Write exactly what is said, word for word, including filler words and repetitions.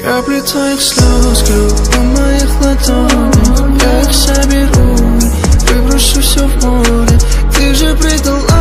Капли твоих слез на моих ладонях. Я их соберу и выброшу все в море. Ты же предала